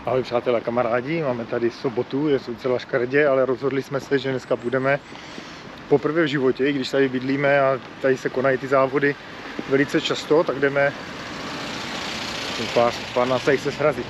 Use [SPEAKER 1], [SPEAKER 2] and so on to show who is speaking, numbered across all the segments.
[SPEAKER 1] Ahoj přátelé, kamarádi, máme tady sobotu, je docela škaredě, ale rozhodli jsme se, že dneska budeme poprvé v životě, i když tady bydlíme a tady se konají ty závody velice často, tak jdeme, pár nás tady se srazit,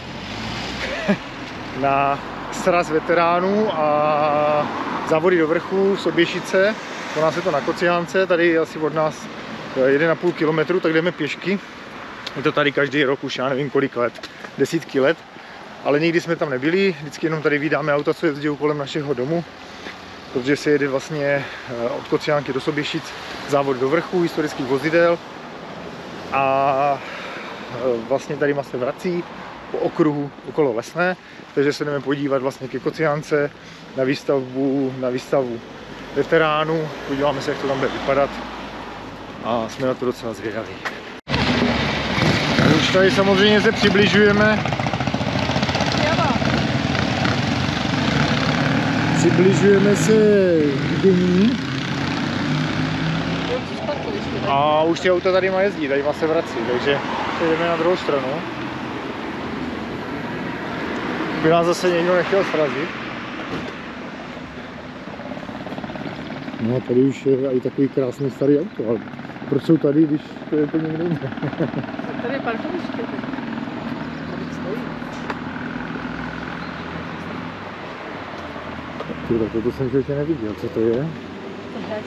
[SPEAKER 1] na sraz veteránů a závody do vrchu, Soběšice, u nás je to na Kociánce, tady asi od nás 1,5 kilometru, tak jdeme pěšky. Je to tady každý rok už, já nevím kolik let, desítky let. Ale nikdy jsme tam nebyli, vždycky jenom tady vydáme auta, co jezdí kolem našeho domu, protože se jede vlastně od Kociánky do Soběšic závod do vrchu historických vozidel a vlastně tady se vrací po okruhu okolo Lesné, takže se jdeme podívat vlastně ke Kociánce na výstavu veteránů, podíváme se, jak to tam bude vypadat a jsme na to docela zvědaví. Už tady samozřejmě se přibližujeme. Přibližujeme se k dění a už ty auta tady jezdí, tady se vrací, takže jdeme na druhou stranu. By nás zase někdo nechtěl srazit. No a tady už je i takový krásný starý auto, ale proč jsou tady, když to je to někde jinde?
[SPEAKER 2] Tady je parkoviště. Tady stojí.
[SPEAKER 1] Tak toto jsem ještě neviděl, co to je?
[SPEAKER 2] Hes.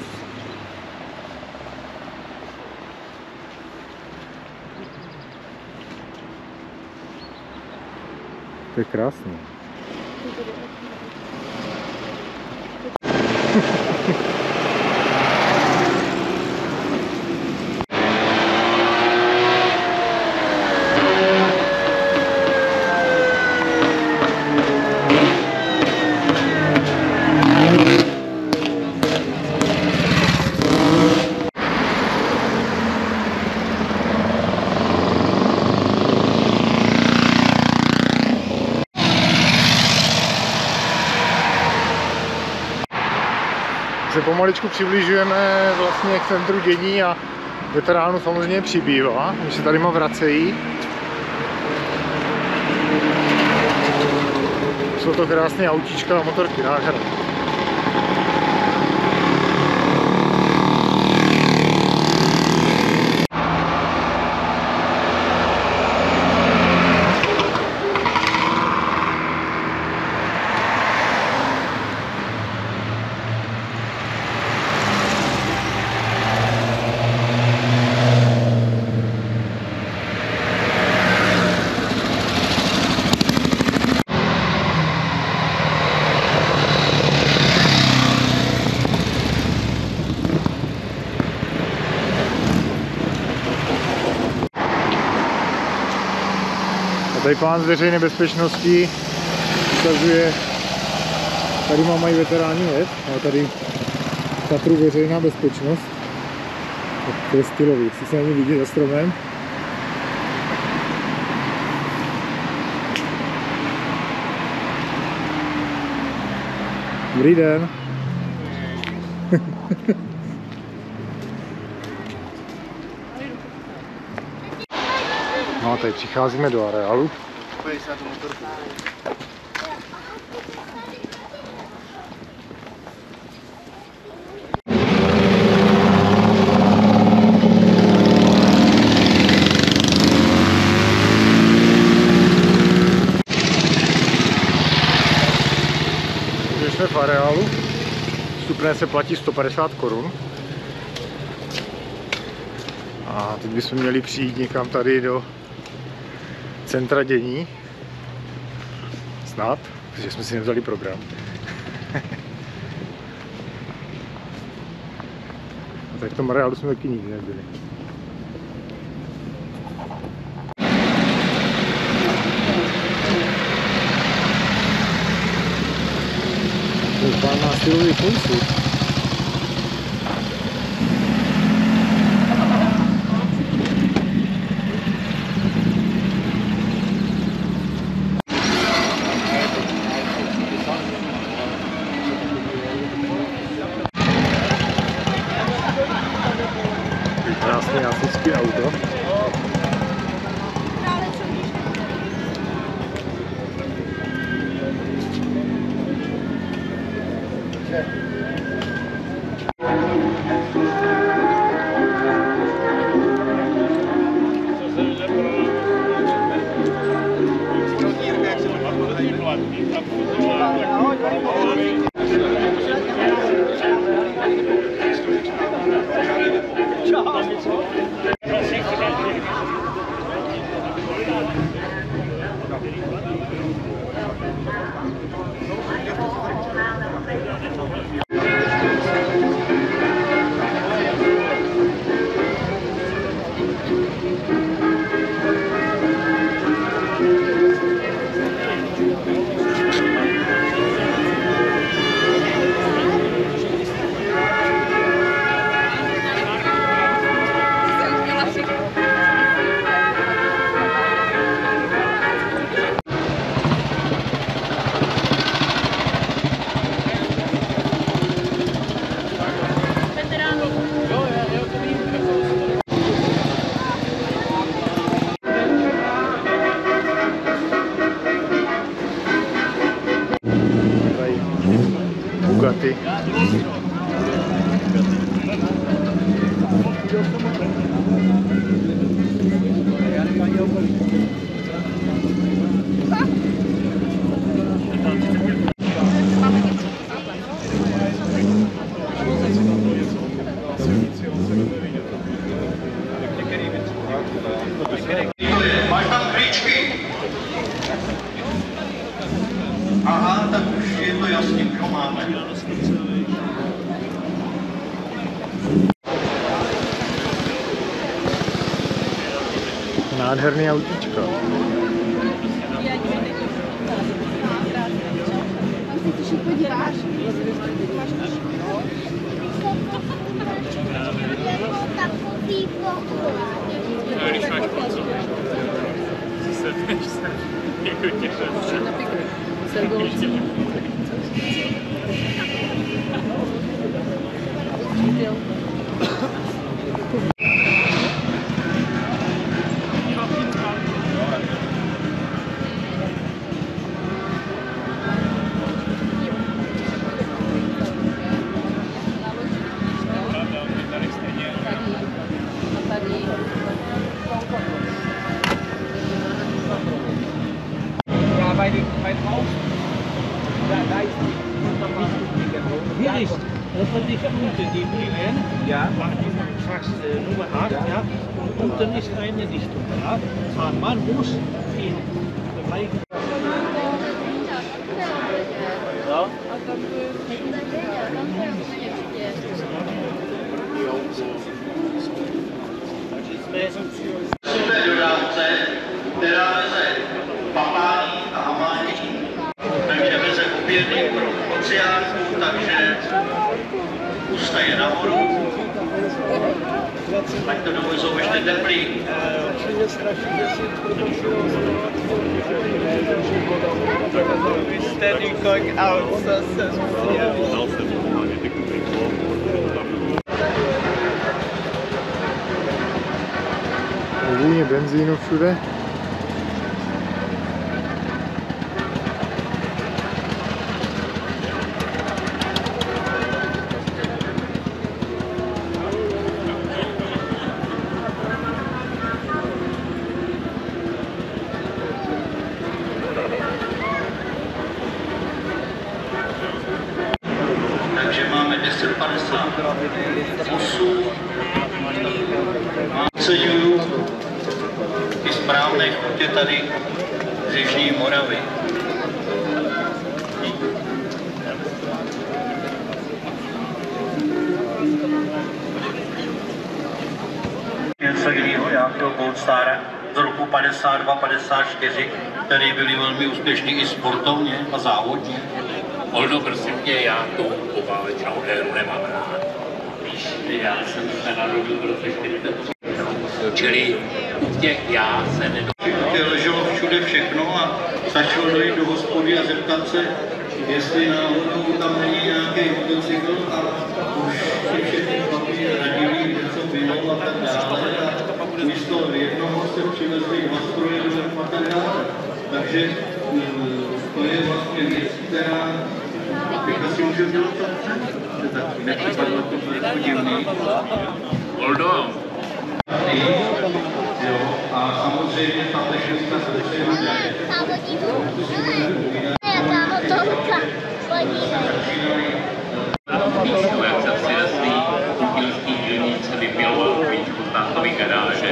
[SPEAKER 1] To je krásný. Se pomaličku přibližujeme vlastně k centru dění a veteránů samozřejmě přibývá, když se tady vracejí. Jsou to krásné autíčka a motorky, nádherné. Tady pán z veřejné bezpečnosti ukazuje, tady mají veteráni jet, a tady Tatru veřejná bezpečnost. To je stylový, jestli se ani vidí za stromem. Dobrý den. No a tady přicházíme do areálu. Už jsme v areálu. Vstupné se platí 150 korun. A teď bychom měli přijít někam tady do centra dění. Snad, protože jsme si nevzali program. A tak v tom areálu jsme taky nikdy nebyli. Pán má stylový koncert. Krásné africké auto.
[SPEAKER 3] Máš tam klíčky? Aha, tak už je to jasný, kdo máme.
[SPEAKER 1] Nádherný autíčko.
[SPEAKER 2] Ty se podíváš?
[SPEAKER 4] Takový pohled.
[SPEAKER 5] Když máš pocit, že se jako těším.
[SPEAKER 6] Hier ist Verdichtungspunkte, die bringen, ja, die sagst Nummer 8, ja, und unten ist eine Dichtung, ja. Man muss in gleichen. Ja.
[SPEAKER 3] Super dodávce, která veze papání a hamání, takže veze obědy pro oceánku, takže ustaje nahoru, ať to domů jsou ještě teplý.
[SPEAKER 7] Standing going out,
[SPEAKER 1] Vůně benzínu všude.
[SPEAKER 3] Takže máme 10,58. Oceňuju ty správné chutě tady z Jižní Moravy. Něco jiného, nějakého Gold Star z roku 52-54, který byli velmi úspěšní i sportovně a závodně.
[SPEAKER 5] Oldo, prosím tě, já tu poválečnou éru nemám rád. Víš, já jsem se narodil v roce 48. Čili u těch já se
[SPEAKER 3] Leželo všude všechno a stačilo dojít do hospody a zeptat se, jestli náhodou tam není nějaký motocykl a už si všechny chlapi radili, něco bylo a tak dále. A místo jednoho se přivezli 2 stroje do a tak dále. Takže to je vlastně věc, která bych asi může dělat tak nepřipadlo to trošku divný.
[SPEAKER 5] Oldo.
[SPEAKER 3] Jo, a samozřejmě ta technická se přijde.
[SPEAKER 5] Jak jsem si ve svý kutilský dílnice vypěloval klíčku z tátový garáže.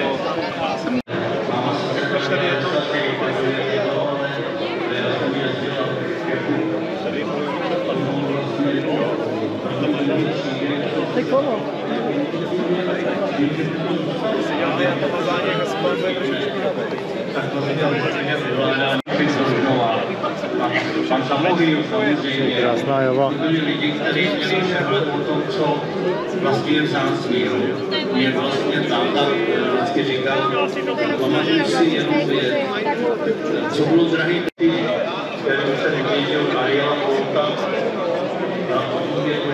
[SPEAKER 1] Krásná java.
[SPEAKER 3] Byli lidi, kteří měli přehled o tom, co vlastně je vzácný. Mě vlastně táta vždycky říkal, pamatuju si jenom věc, co bylo drahý ty, kterou se vyměnil Ariela Polka. A potom je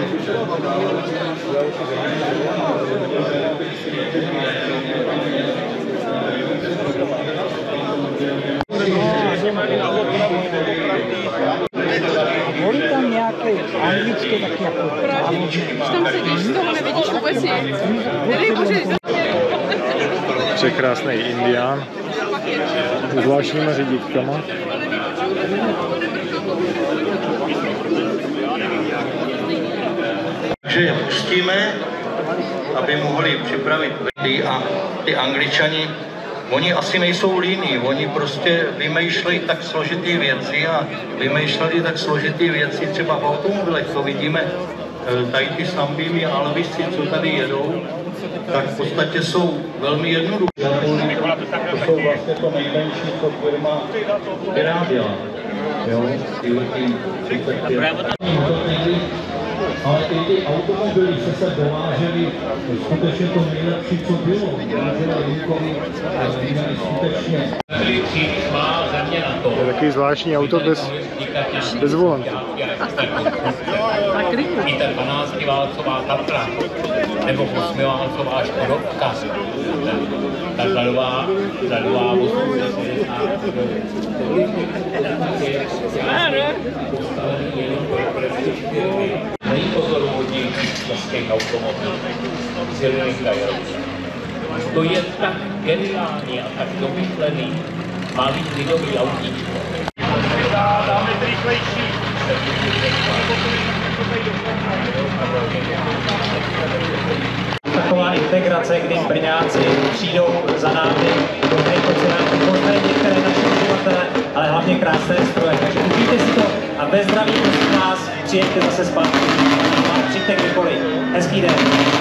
[SPEAKER 2] Byli tam nějaký
[SPEAKER 6] anglicky taky jako.
[SPEAKER 2] Když tam sedíš, z toho nevidíš vůbec nic. Nedej bože,
[SPEAKER 1] Překrásný Indián s zvláštníma řidítkama.
[SPEAKER 3] Takže je pustíme, aby mohli připravit lidi a ty Angličani, oni asi nejsou líní, oni prostě vymýšlejí tak složitý věci a vymýšleli tak složitý věci, třeba v automobilech, to vidíme, tady ty Sunbeamy a Alvisy, co tady jedou, tak v podstatě jsou velmi jednoduché. To jsou vlastně to nejmenší, co firma vyráběla. Jo, ale i ty automobily se dovážely skutečně to nejlepší, co bylo. Dovážela Junkovi skutečně.
[SPEAKER 1] To je takový zvláštní auto bez volantu.
[SPEAKER 5] I ta 12válcová Tatra, nebo 8válcová Škodovka, ta zadová 860. Nejpozoruhodnější z těch automobilů. To je tak geniální a tak domyšlený malý lidový autíčko. Dáme rychlejší.
[SPEAKER 7] Taková integrace, kdy Brňáci přijdou za námi do nejpocílání, poznají některé naše uživatele, ale hlavně krásné stroje. Takže užijte si to a bez zdraví prosím vás, přijeďte zase zpátky. Přijďte kdykoliv. Hezký den.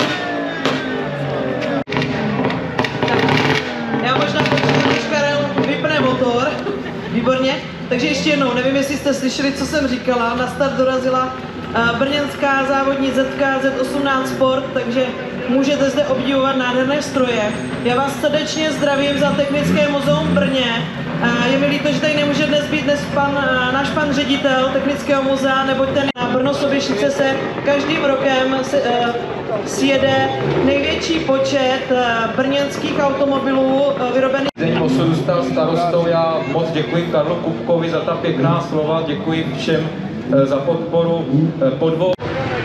[SPEAKER 8] Já možná počítám, když Karel vypne motor. Výborně. Takže ještě jednou, nevím, jestli jste slyšeli, co jsem říkala. Na start dorazila brněnská závodní ZK-Z18 Sport, takže můžete zde obdivovat nádherné stroje. Já vás srdečně zdravím za Technické muzeum v Brně. Je mi líto, že tady nemůže dnes být náš pan ředitel Technického muzea, neboť ten na Brno-Soběšice se každým rokem sjede největší počet brněnských automobilů vyrobených.
[SPEAKER 9] Mosu stal starostou, já moc děkuji Karlu Kupkovi za ta pěkná slova, děkuji všem za podporu podvou.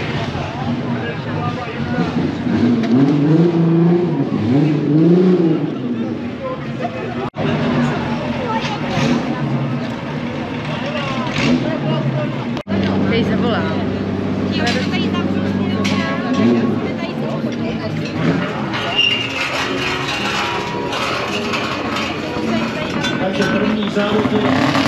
[SPEAKER 2] Dej zavolá.
[SPEAKER 6] Takže první závod je...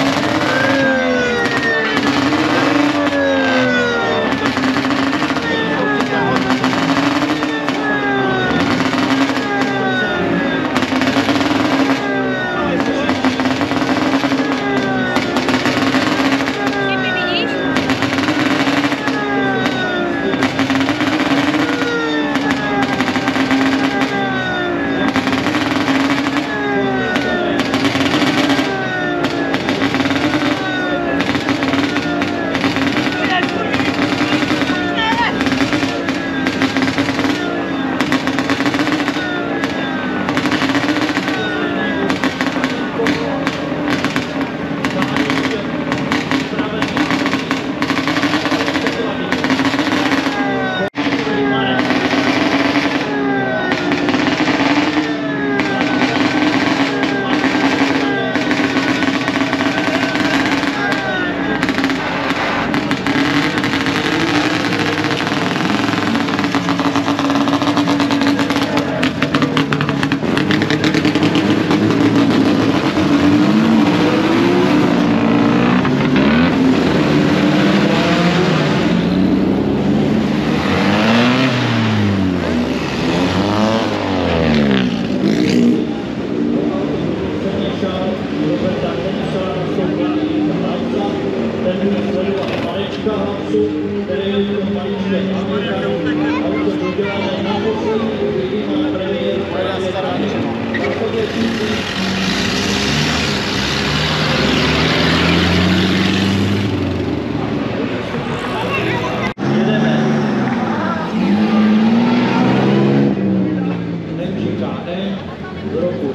[SPEAKER 6] v roku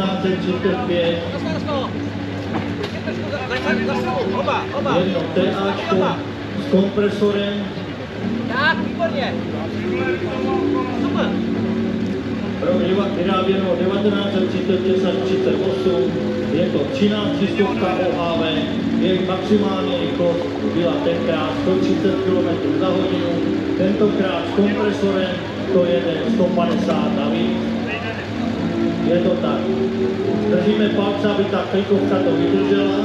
[SPEAKER 6] 1935 jedno TAčko s kompresorem.
[SPEAKER 8] Tak, výborně. Super.
[SPEAKER 6] Vyráběno 1936 až 38, je to 13 stovka OHV, její maximální rychlost byla tenkrát 130 km za hodinu, tentokrát s kompresorem to jede 150 navíc. Je to tak. Držíme palce, aby ta klikovka to vydržela.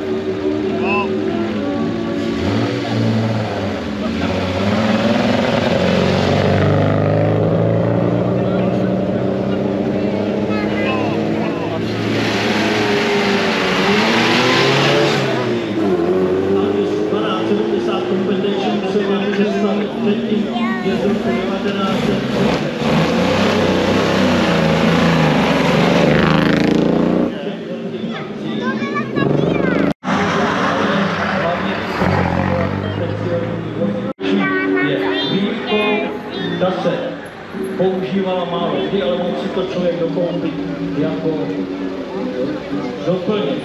[SPEAKER 6] Ta se používala málo kdy, ale mohl si to člověk dokoupit jako doplněk.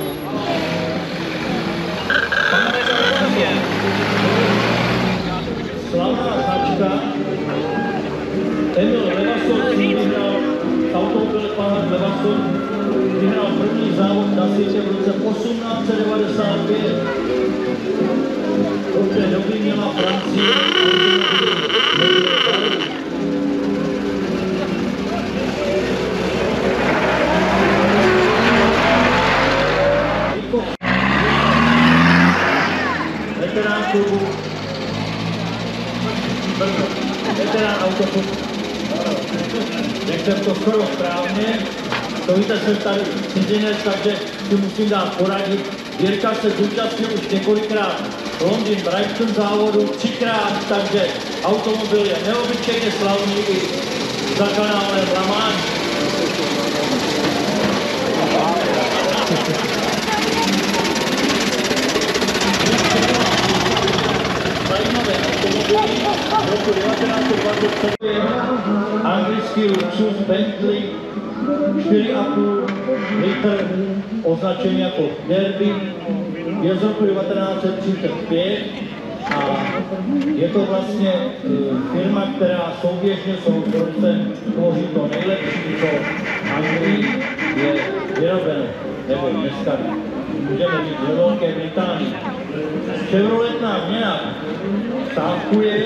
[SPEAKER 6] Slavná značka Emil Levason vyhrál automobil pana Levason, vyhrál první závod na světě v roce 1895. Od té doby měla Francie veterán klubu Brno, veterán autoklubu. Jak jsem to skoro správně, to víte, jsem tady cizinec, takže si musím dát poradit. Jirka se zúčastnil už několikrát Londýn Brighton závodu, 3krát, takže automobil je neobyčejně slavný i za kanálem La Manche. Zajímavé automobily roku 1927 anglický luxus Bentley 4,5 litr, označený jako Derby, je z roku 1935 a je to vlastně firma, která souběžně s Rolls-Roycem tvoří to nejlepší, co v Anglii je vyrobeno, nebo dneska můžeme říct ve Velké Británii. Chevrolet nám nějak stávkuje,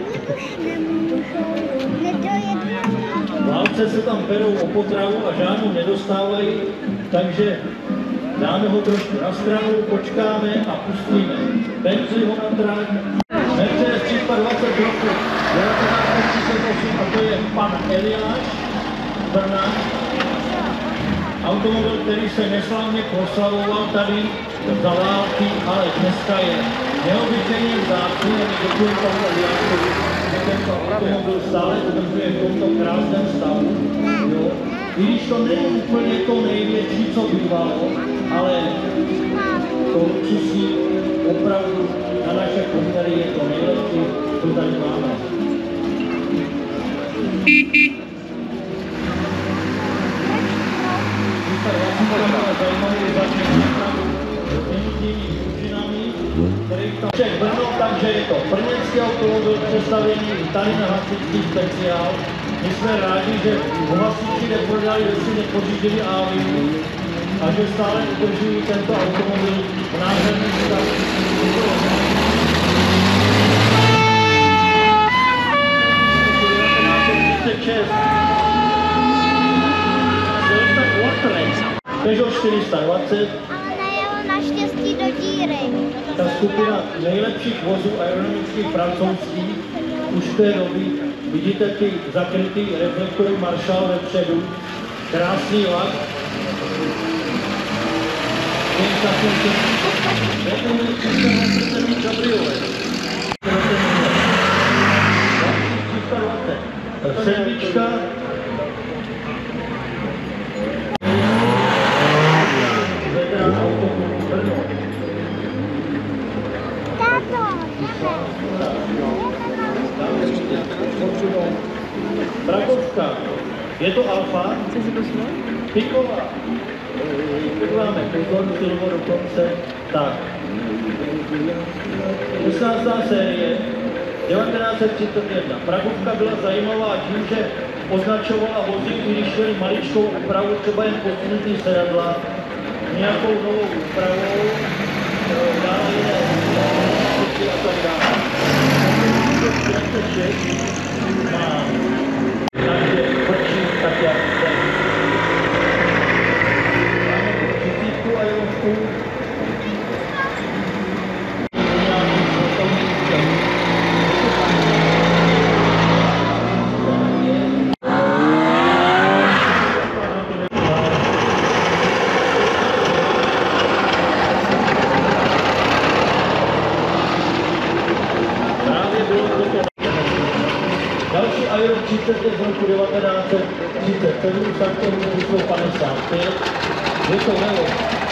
[SPEAKER 6] válce se tam perou o potravu a žádnou nedostávají, takže dáme ho trošku na stranu, počkáme a pustíme Bentleyho na trať. Mercedes 320 roku 1938 a to je pan Eliáš z Brna. Automobil, který se neslavně proslavoval tady za války, ale dneska je neobyčejně vzácný a my děkujeme panu Eliášovi, že tento automobil stále udržuje v tomto krásném stavu. I když to není úplně to největší, co bývalo, ale to luxusní opravdu na naše poměry je to nejlepší, co tady máme. Brno, takže je to brněnský automobil přestavěný tady na hasičský speciál. My jsme rádi, že hasiči neprodali, že si nepořídili Aviu a že stále udržují tento automobil v nádherném stavu. Peugeot 420.
[SPEAKER 4] Ale najelo naštěstí do díry.
[SPEAKER 6] Ta skupina nejlepších vozů aerodynamických francouzských už v té doby. Vidíte ty zakrytý reflektory Marshall vepředu. Krásný vlak. Sedmička. Rakovská. Je to Alfa. Piková. Podíváme pozor, silvo dokonce. Tak. 16. série 1931. Pragovka byla zajímavá tím, že označovala vozy, když šli maličkou úpravu, třeba jen posunutý sedadla, nějakou novou úpravou, dále jiné a tak dále. Má takže prčí tak jak zde. Máme tu a jelovku. Další Aero 30 je z roku 1937, startovní číslo 55. Je to Nelo.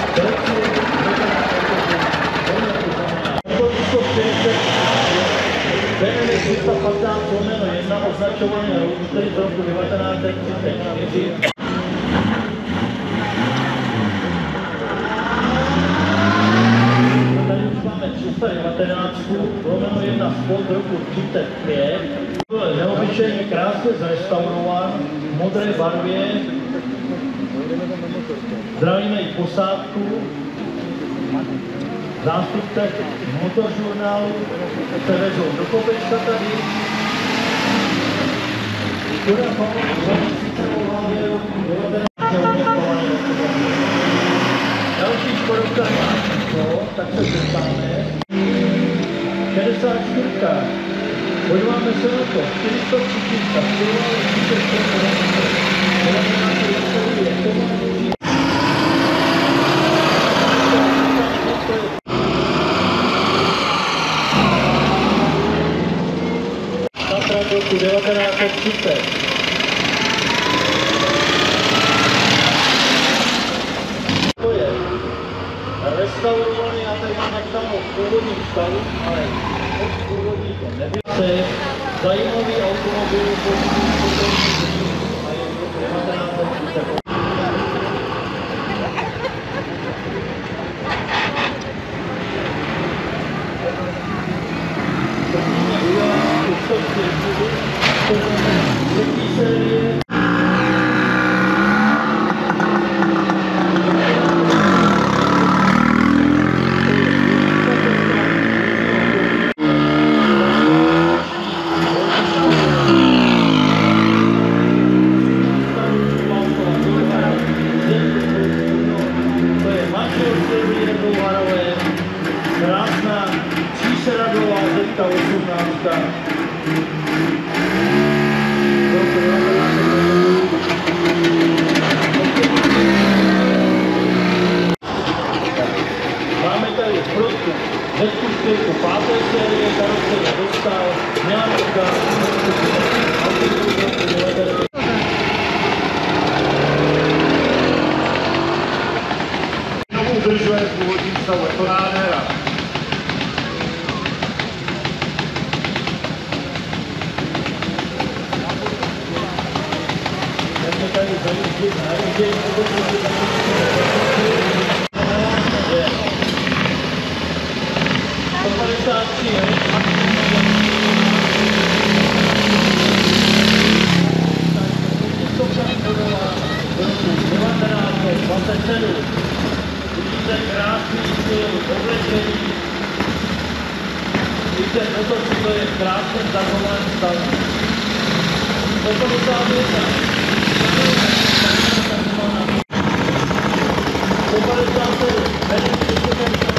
[SPEAKER 6] Číslo 40 BMW 315/1 označovaný Roadster z roku 1934. Tady už máme 319/1 Sport roku 35. Byl neobyčejně krásně zrestaurován v modré barvě. Zdravíme i posádku. Zástupce motožurnálu se vezou do kopečka tady. Škoda Favorit 2019. Další Škodovka má to, tak se zeptáme. 64. Podíváme se na to, 430, Tatra roku 1930. To je restaurovaný, já tady mám napsáno v původním stavu, ale od původní to nebyl. Zajímavý automobil, a je to 1930. Třetí série. Krásná tříseradlová zetka 18. Máme tady prostě zetku 5. série, karoserie dostal, nějaká znovu udržuje původní stavu, je to nádhera. Tady zajíždět na jezdě, vidíte krásný styl, oblečení. Víte, motocykl je v krásném zachování stavu. 151. 157.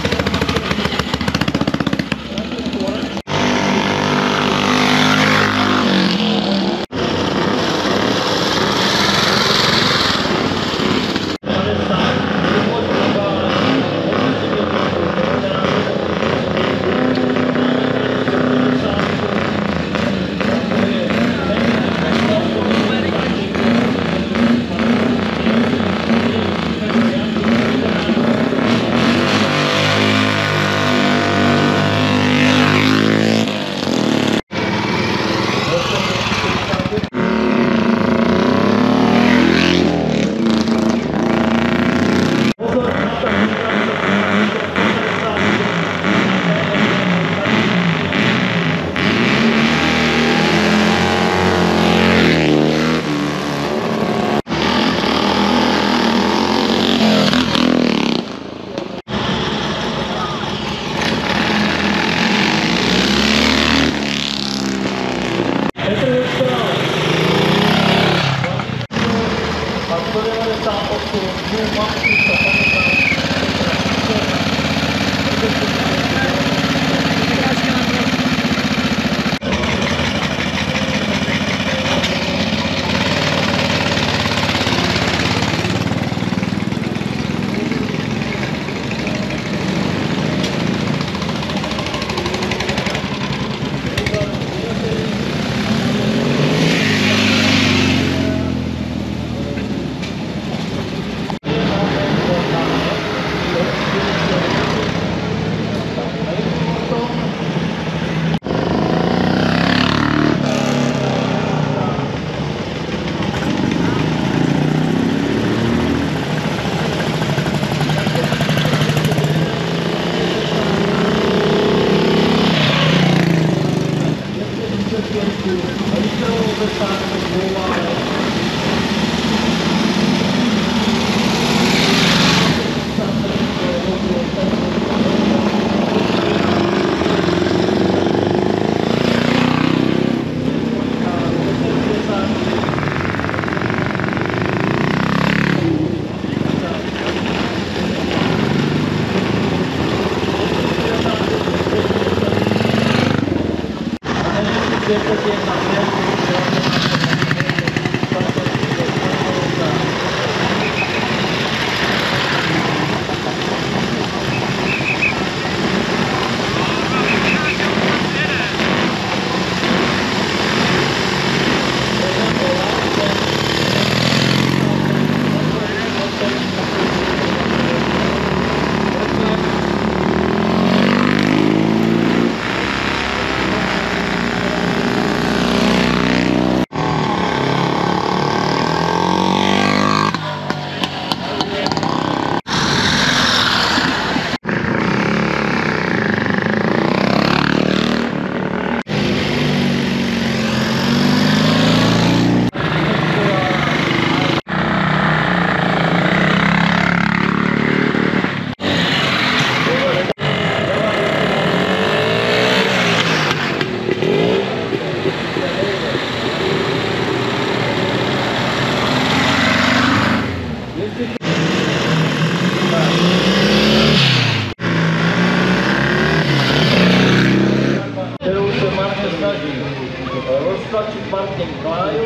[SPEAKER 6] roztlačit Martin Kláju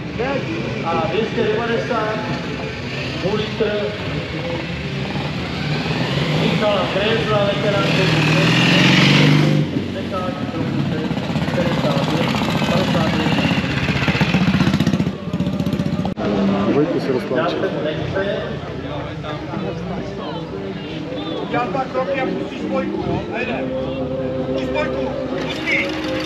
[SPEAKER 6] a 290 půl litr Michala Krezla, veterán
[SPEAKER 1] Vojku se rozpláče.
[SPEAKER 10] Udělám tak kroky a pustíš Vojku, jo? Nejde. Pustíš Vojku, pustí!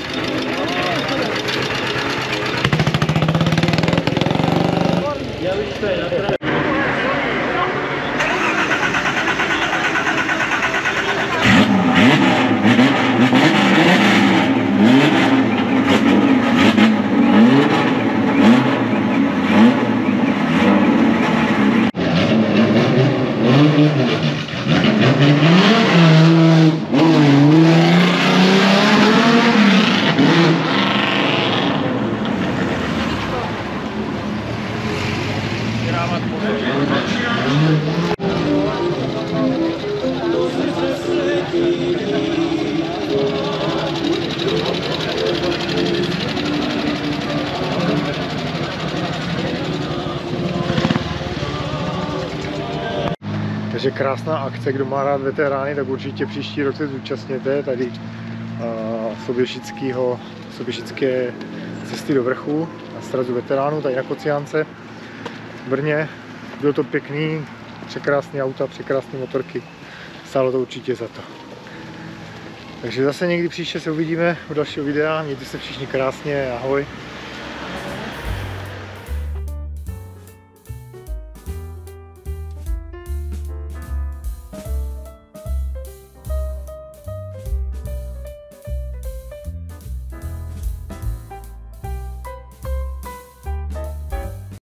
[SPEAKER 6] Já bych se na trávě.
[SPEAKER 1] Takže krásná akce, kdo má rád veterány, tak určitě příští rok se zúčastněte tady Soběšické cesty do vrchu na srazu veteránů, tady na Kociánce v Brně. Bylo to pěkný, překrásný auta, překrásné motorky, stálo to určitě za to. Takže zase někdy příště se uvidíme u dalšího videa, mějte se všichni krásně, ahoj.